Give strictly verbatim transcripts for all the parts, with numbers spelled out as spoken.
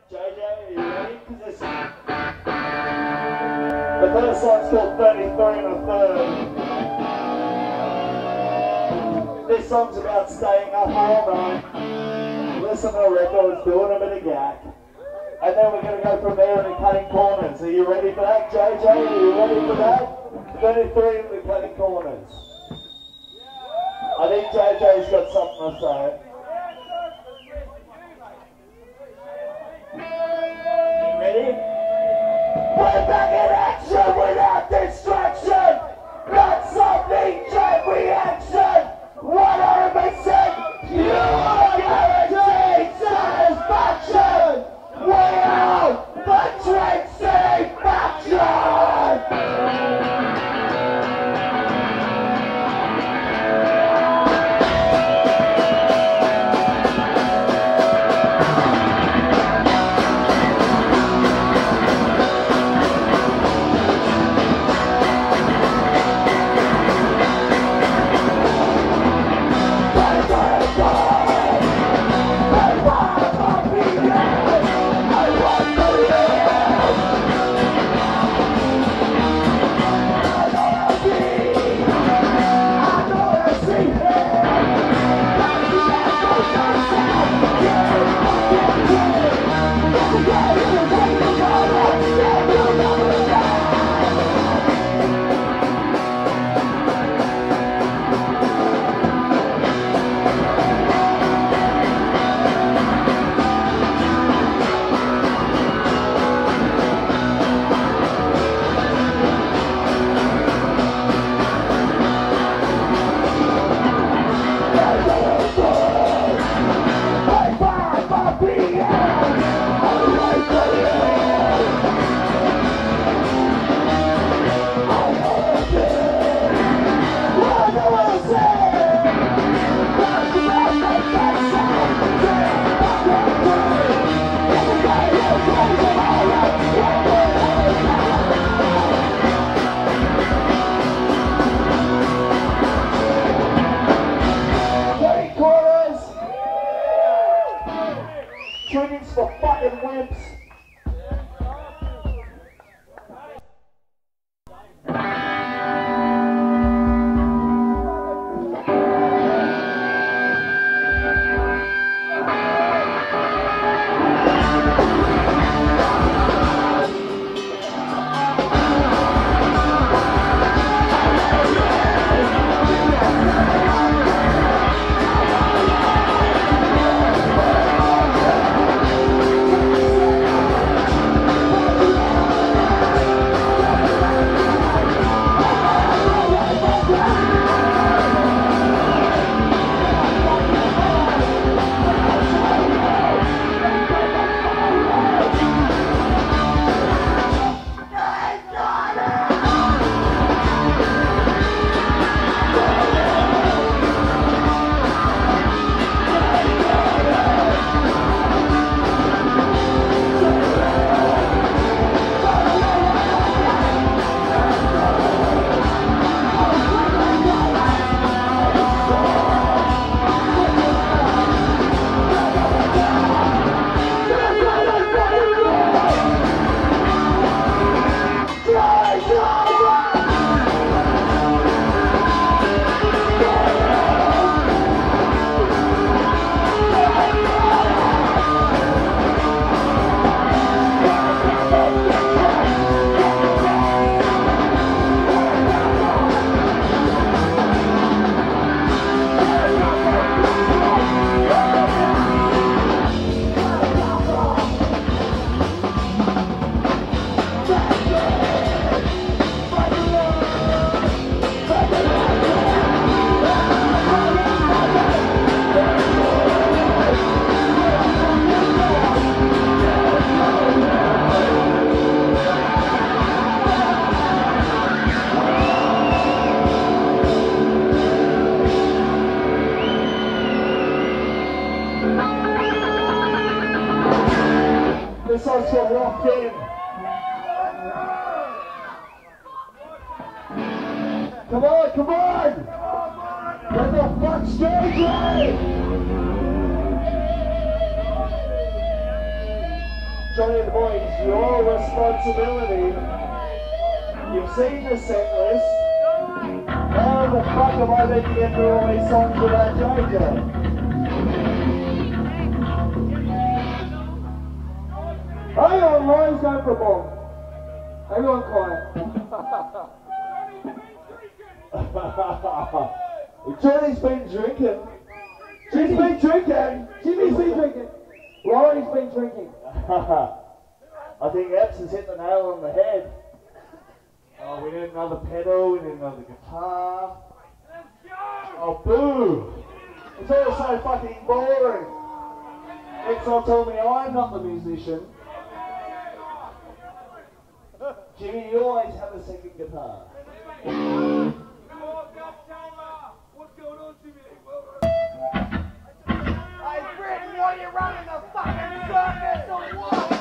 J J, are you ready? Because this... The first song's called thirty-three and a third. This song's about staying up all night, listen to records, doing a bit of gack. And then we're going to go from there into cutting corners. Are you ready for that, J J? Are you ready for that? thirty-three into cutting corners. I think J J's got something to say. Ready? We're back in action without distraction! Not something chain reaction! one hundred percent you are guaranteed satisfaction! We are the Trend City Faction! Triggers for fucking wimps. This song's called Locked In. Come on, come on! What the fuck's J J? Johnny and the boys, your responsibility. You've seen the set list. How the fuck am I meant to get through all these songs without J J? Hang on, Ryan's going for a ball. Everyone quiet. Johnny's been drinking. She's been drinking. Jimmy's been drinking. Rory's been drinking. I think Epps has hit the nail on the head. Oh, we need another pedal, we need another guitar. Oh, boo! It's all so fucking boring. Next time tell me I'm not the musician. Jimmy, you always have a second guitar. What's going on, Jimmy? Hey, Britain, what are you running the fucking circus or what?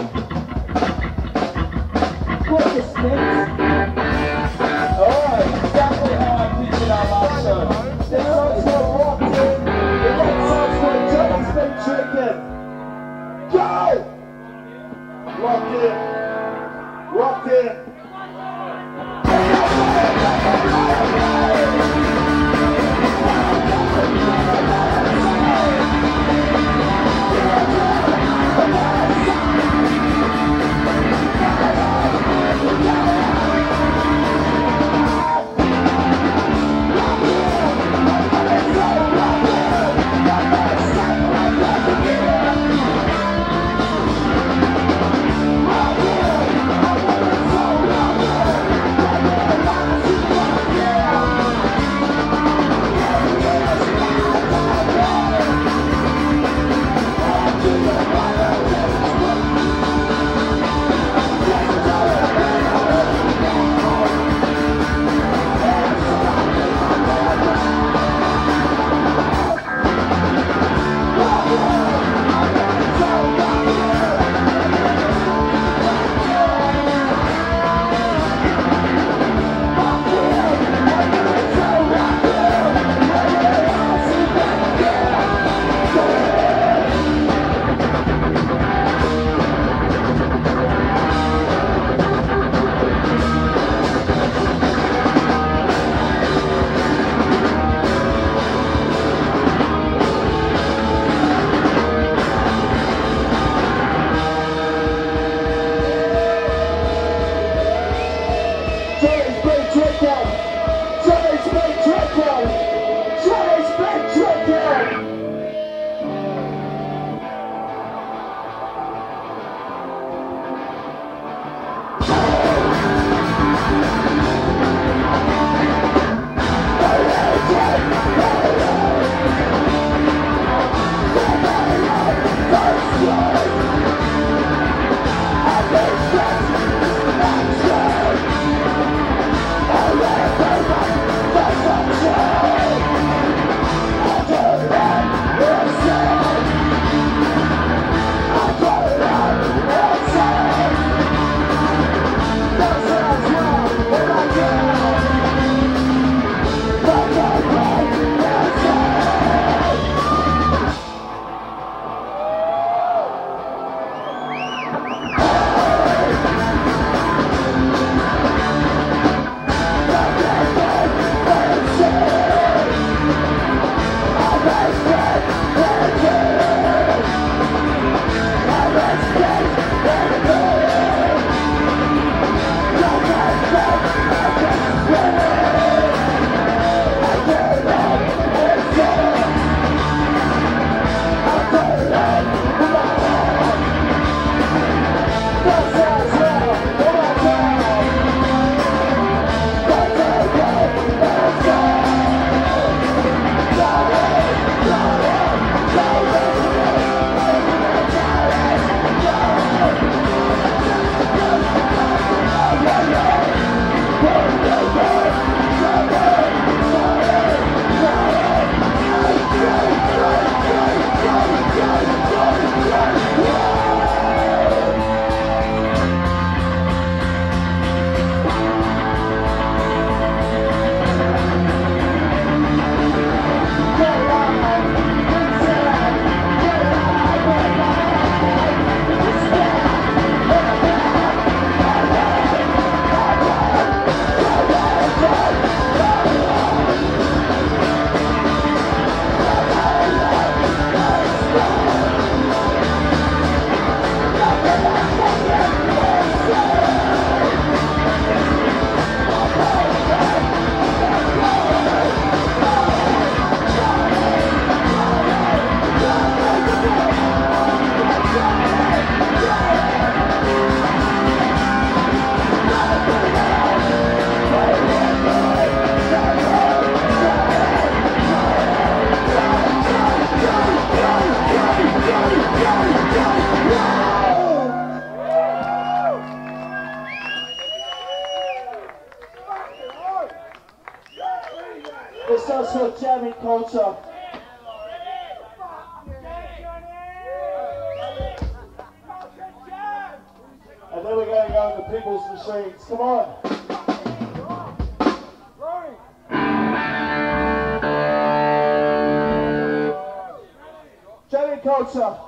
What the snakes? Alright, exactly how I pictured our last show. This song's called Locked In. The next song's called Johnny's Been Drinking. Go! Locked in. Locked in. Oh, Culture. And then we're going to go into People's Machines. Come on. Jamie Culture.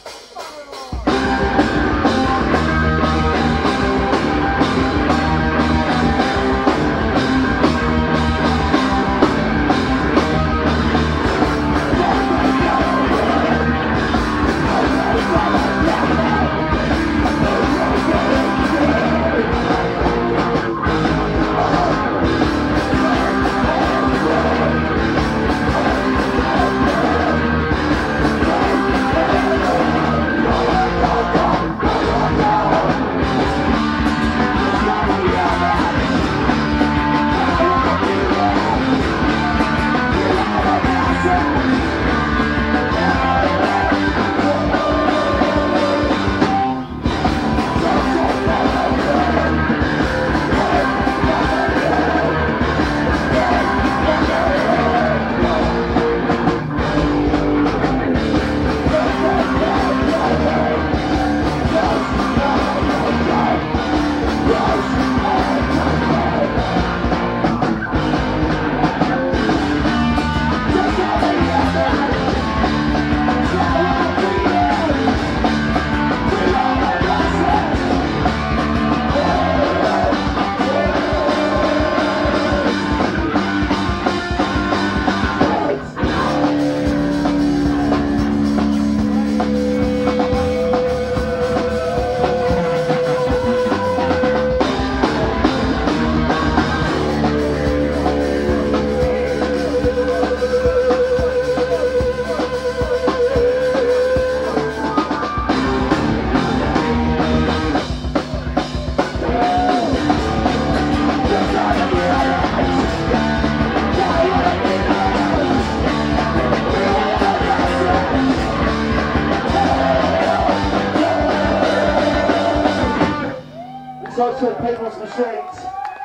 Social People's Machines.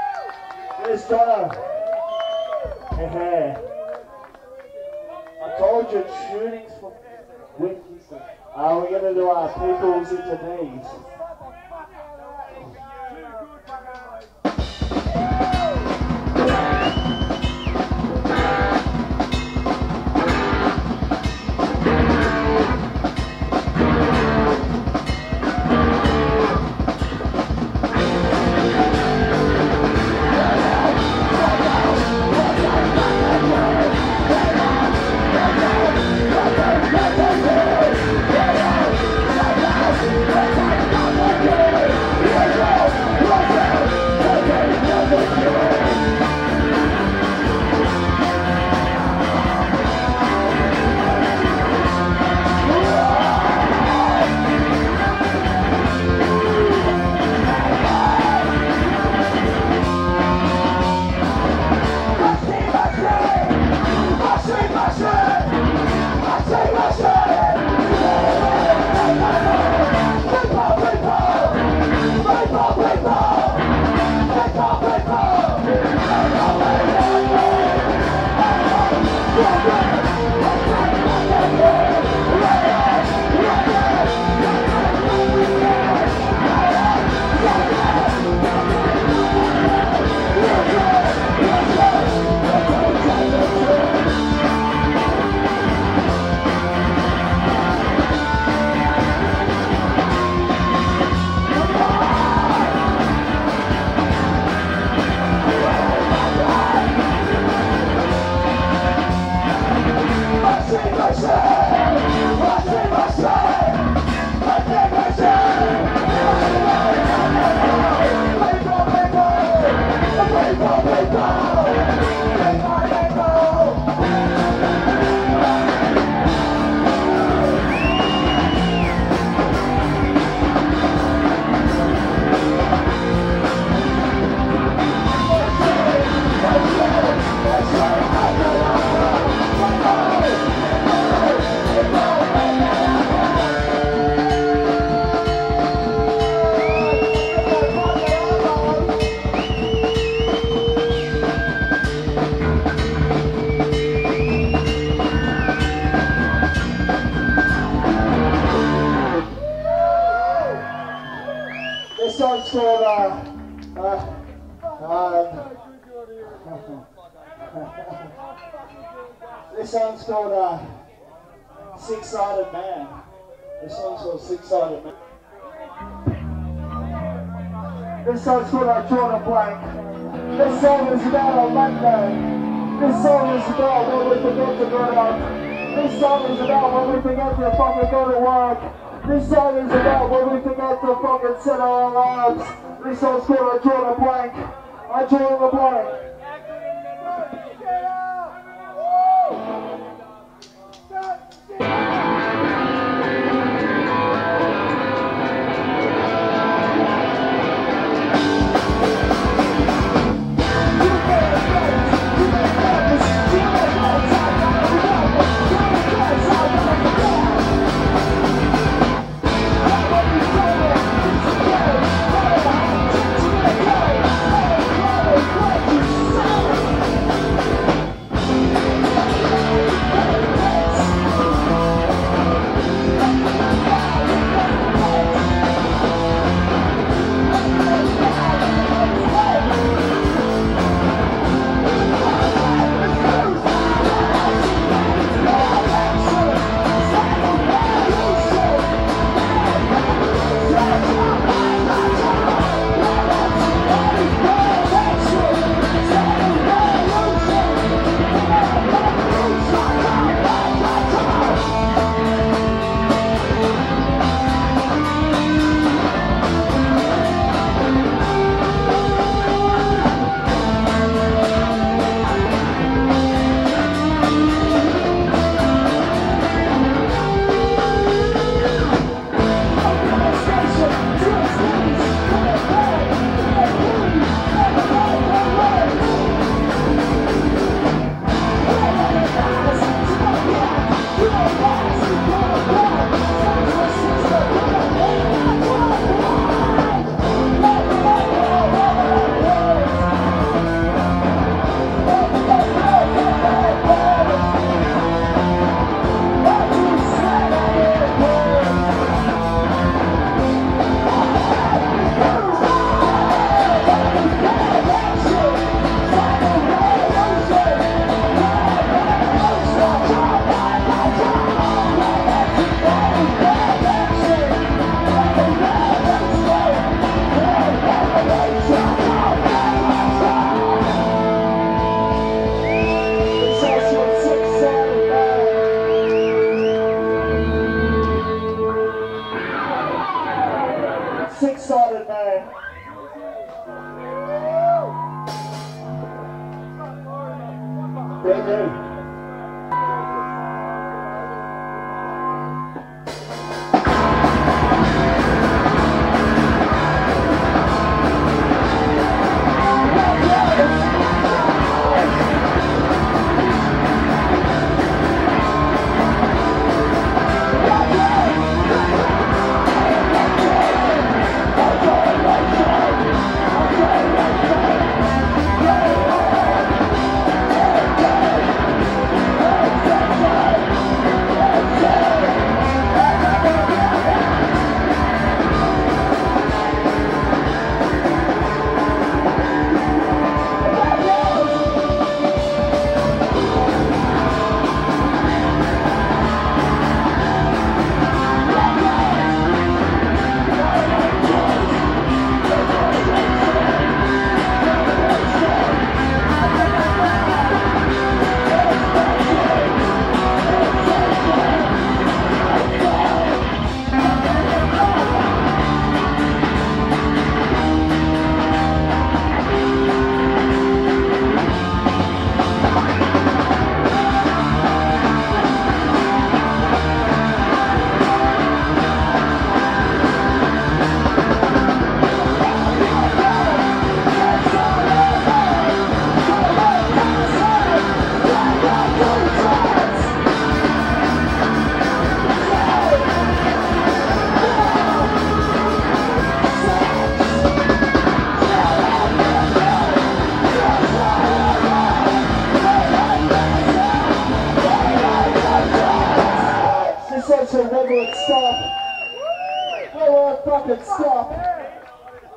There's Donna. Hey, I told you tuning's for witches. Uh, we're going to do our People's into these. Let's go! This song's called, uh, uh, um, this song's called, uh, Six-Sided Man. This song's called Six-Sided Man. This song's called I Drawn a Blank. This song is about a Monday. This song is about when we forget to go out. This song is about when we forget to fucking go to work. This song is about when we forget to fucking set our alarms. This song's called I Drawn a Blank. I Drawn a Blank. Six-Sided Man. Brand new. Where will it stop? Where will it fucking stop?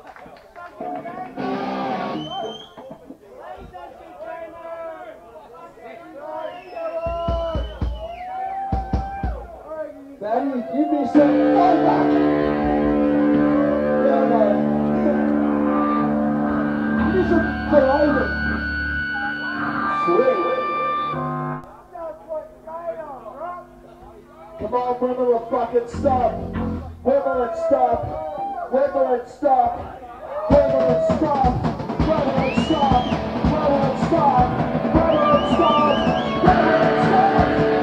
Give me some fire. Yeah, no. Give me some flavor. Sweet. Come on, women will fucking stop. Women stop. Women stop. Women stop. Women stop. Women stop. Women stop. Women stop.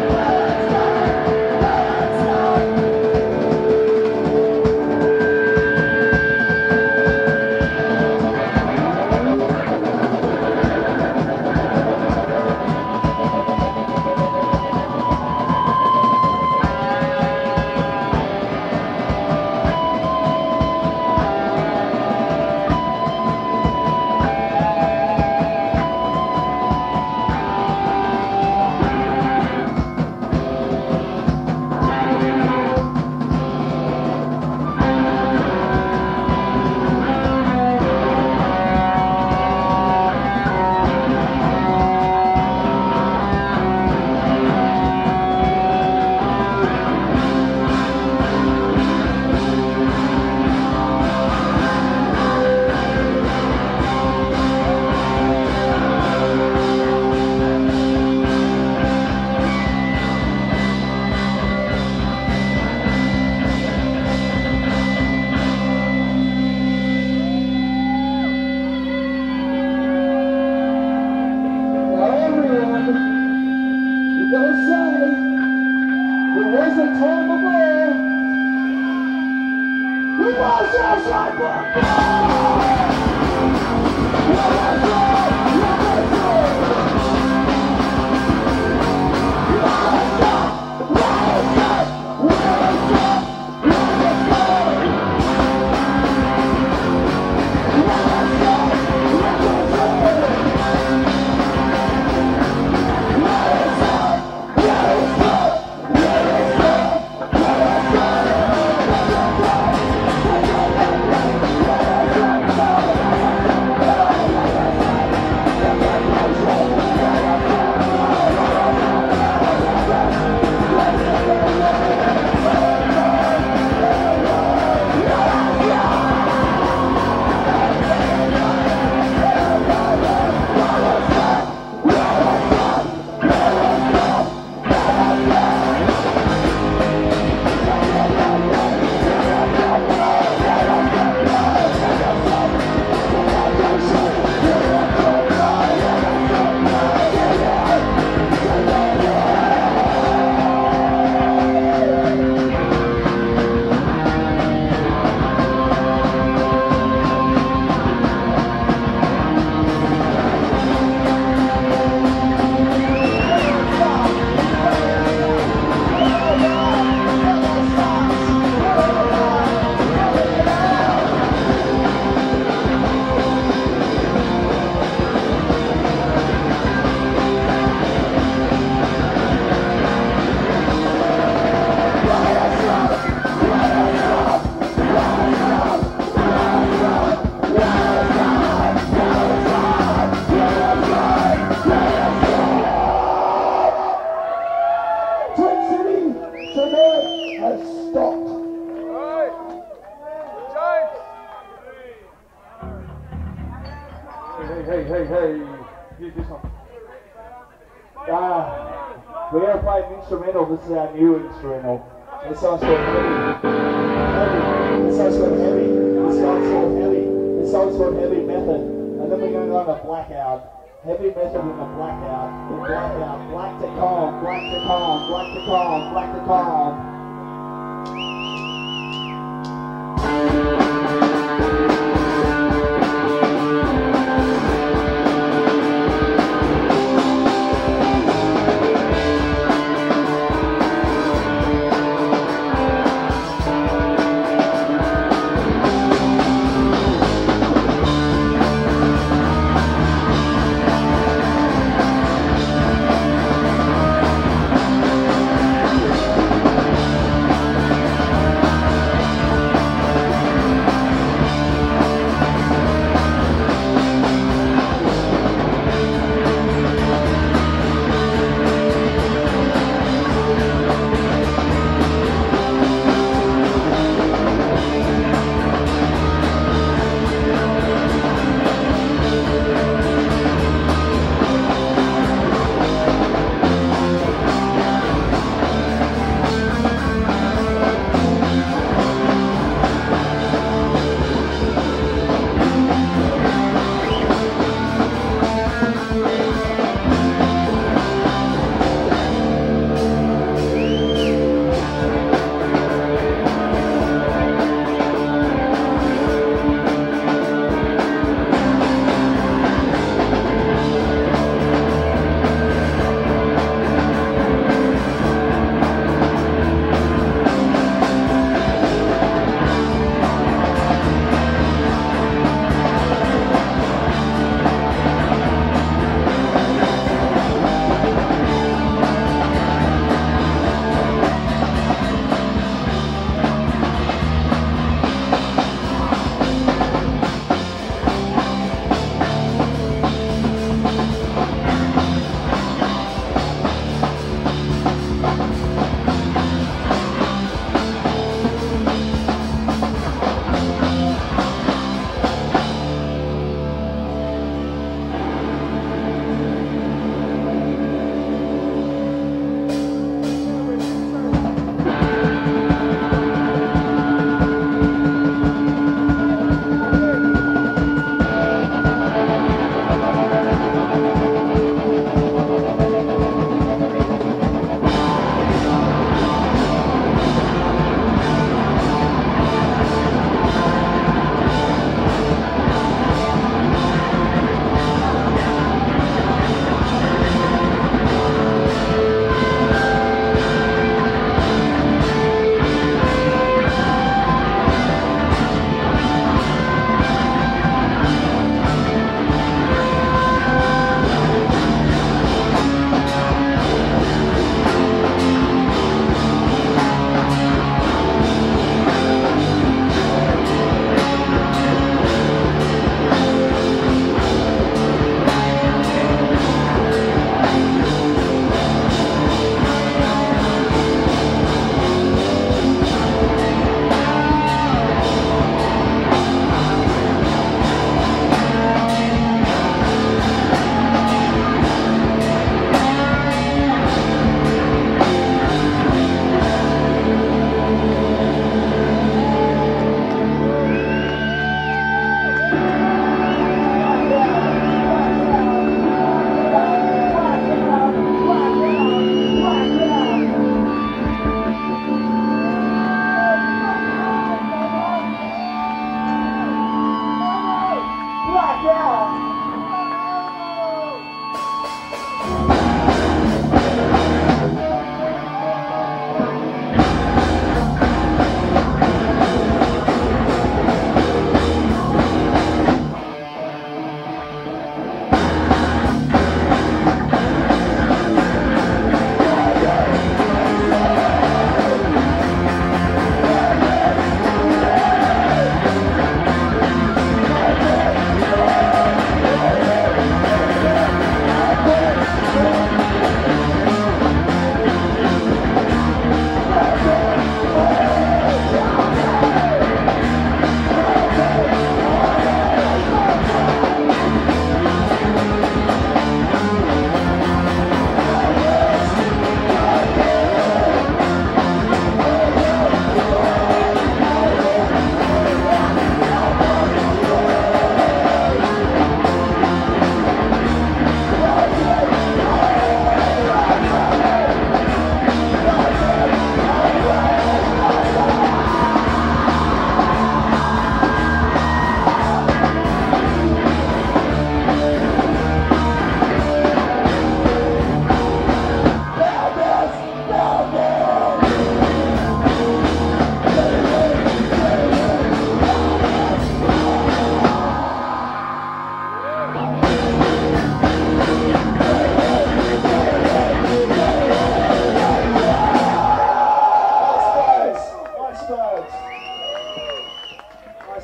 This is our new instrumental. This song's called Heavy. Heavy. This song's called Heavy. This song's called Heavy. This song's called Heavy Method. And then we're going to go on a blackout. Heavy Method in the blackout. In blackout. Black to calm. Black to calm. Black to calm. Black to calm.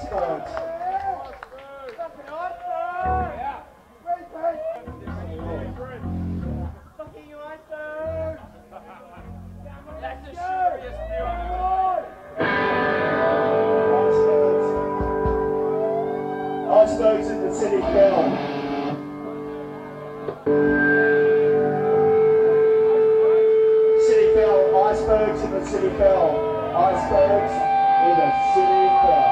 icebergs. Fucking iceberg! Yeah. Fucking iceberg! That's a serious deal. Icebergs. Icebergs in the city fell. City fell. Icebergs in the city fell. Icebergs in the city fell.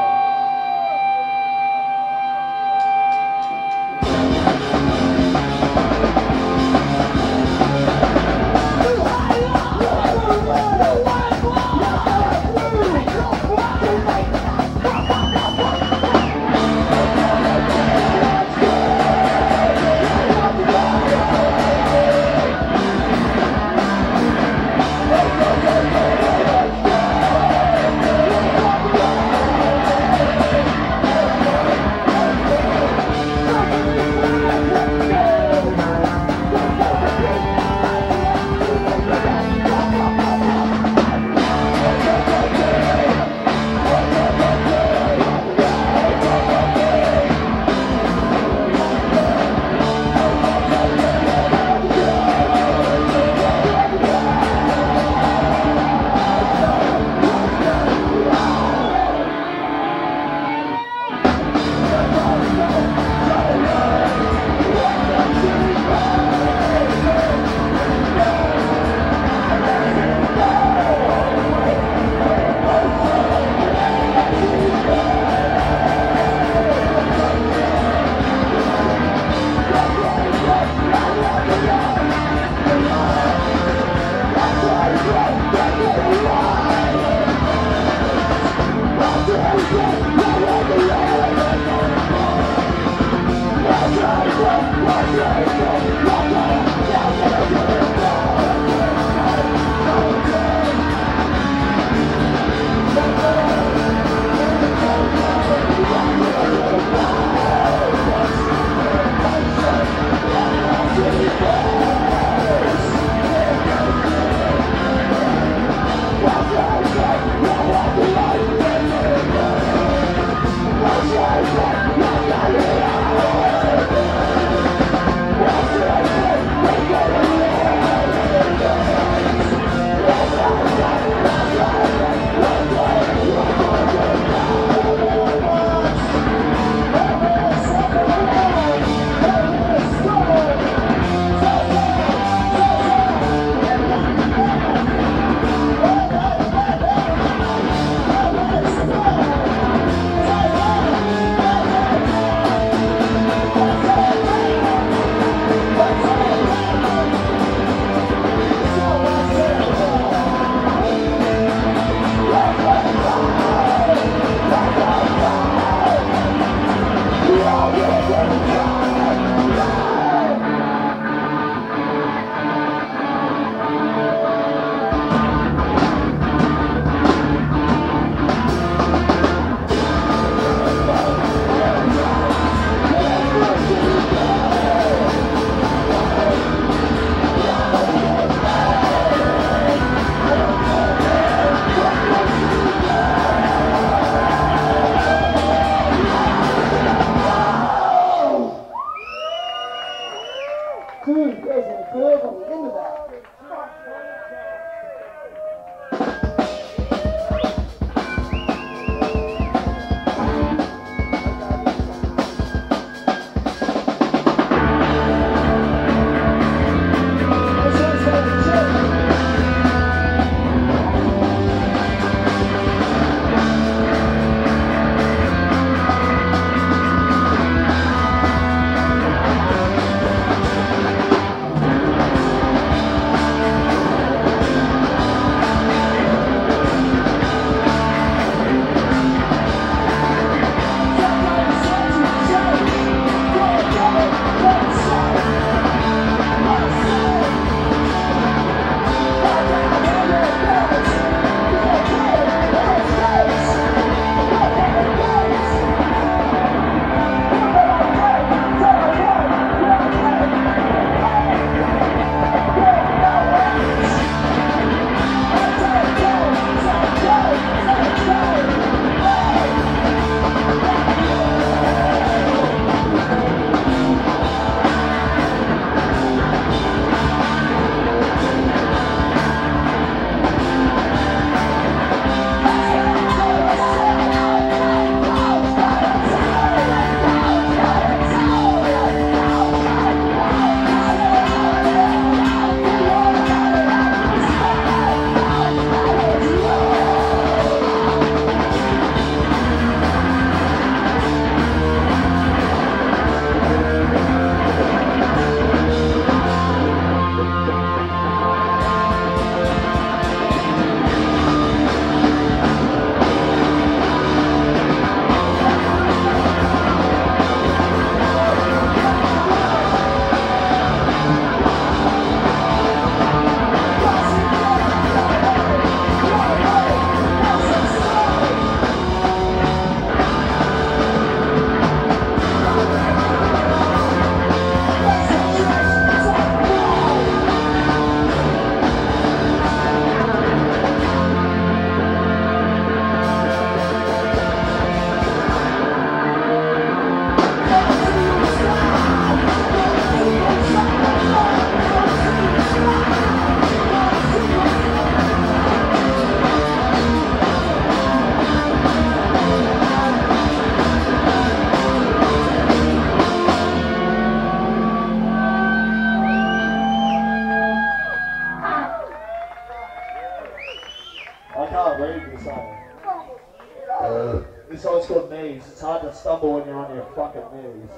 This song's called Knees. It's hard to stumble when you're on your fucking knees.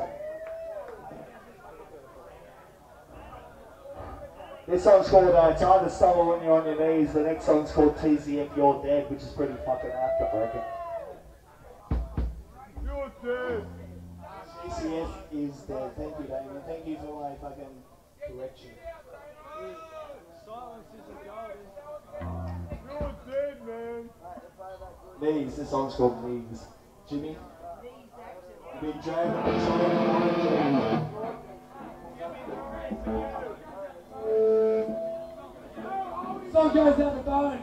This song's called uh, It's Hard to Stumble When You're on Your Knees. The next song's called T C F You're Dead, which is pretty fucking apt, I reckon. You're dead. T C F is dead. Thank you, Damien. Thank you for my fucking correction. Silence isn't golden. You're dead, man. Knees. This song's called Knees. Jimmy? You've been dragging the train. Song goes out the bones.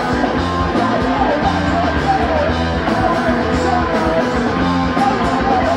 Thank you.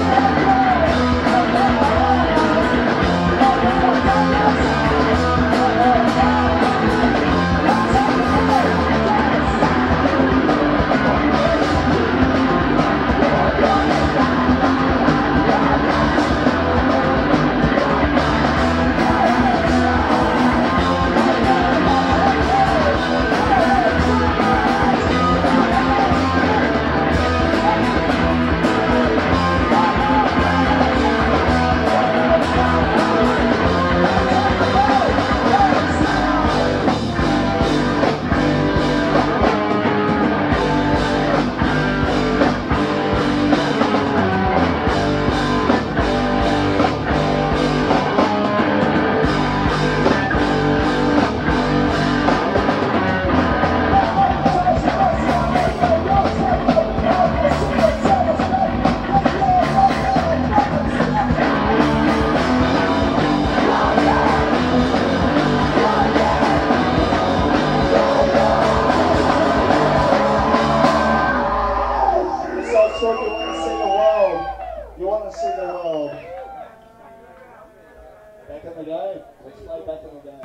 to go. Let's play back in the game.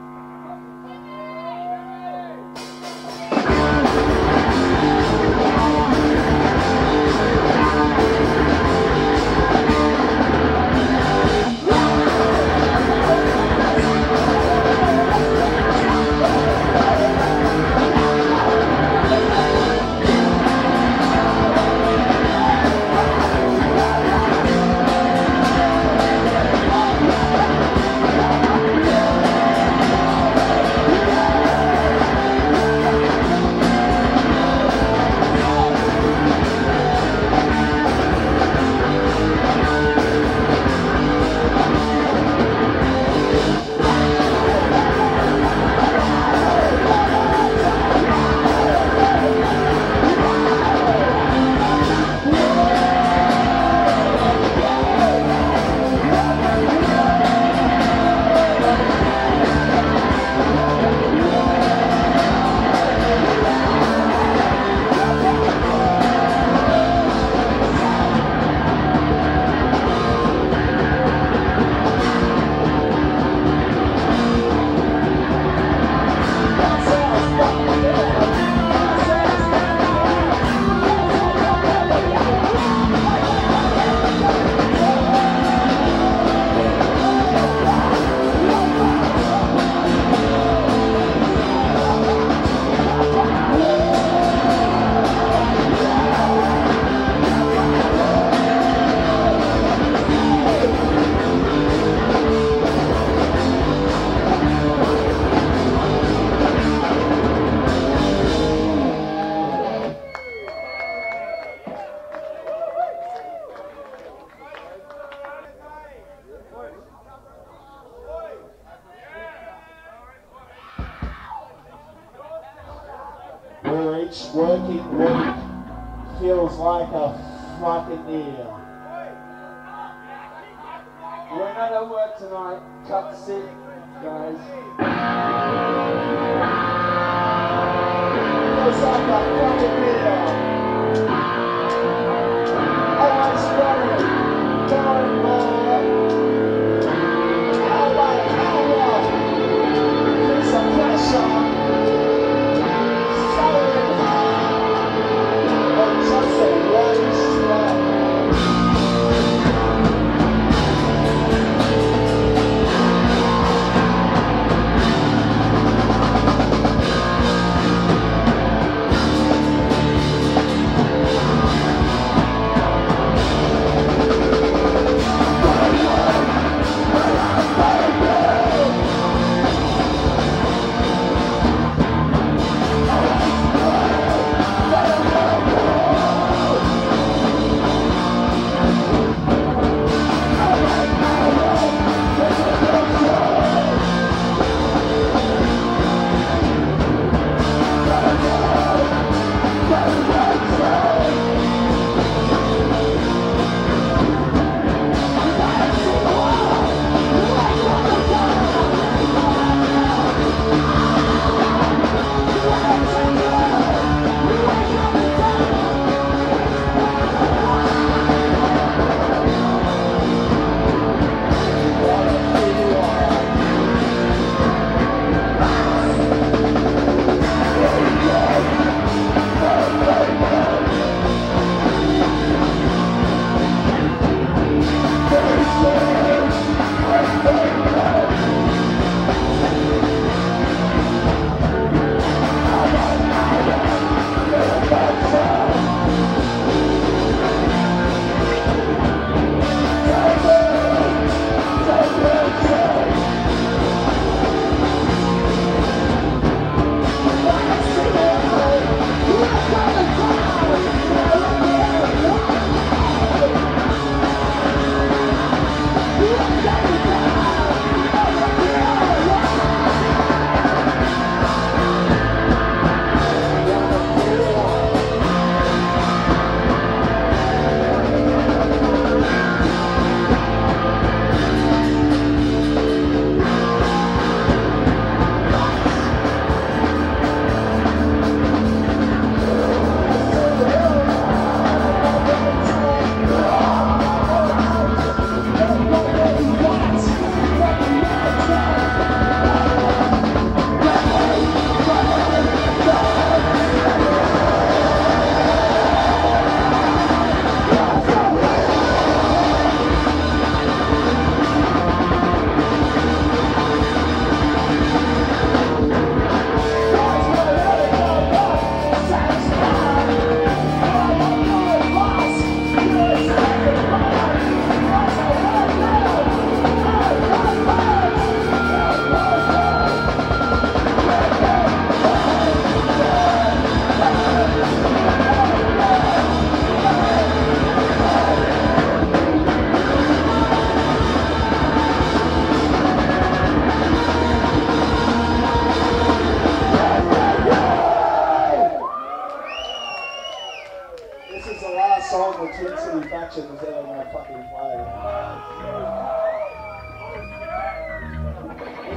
Where each working week feels like a fucking year. We're not at work tonight. Cut sick, guys. Feels like a fucking year. Always running. Going more. Hour, hour. Feel some pressure.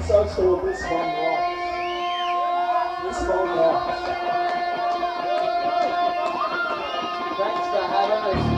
so called This One Rocks. This One Rocks. Thanks for having us.